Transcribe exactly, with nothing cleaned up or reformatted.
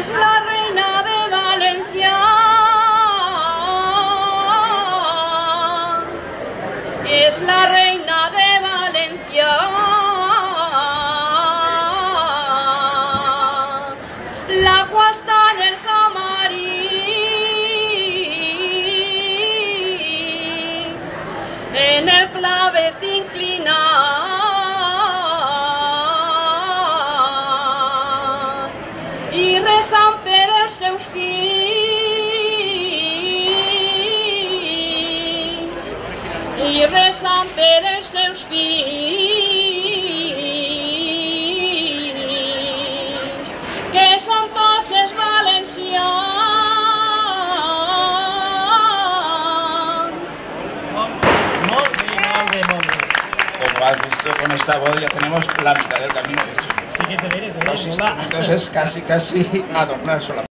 es la reina de Valencia, es la reina de Valencia, la cual está en el camarín, en el clave te inclina. I rezant per els seus fills, i rezant per els seus fills, que són tots els valencians. Molt bé, molt bé, molt bé. Como has visto, con esta voz ya tenemos la mitad del camino hecho. Sí que es deberes, ¿eh? Los instrumentos es casi, casi adornar solamente.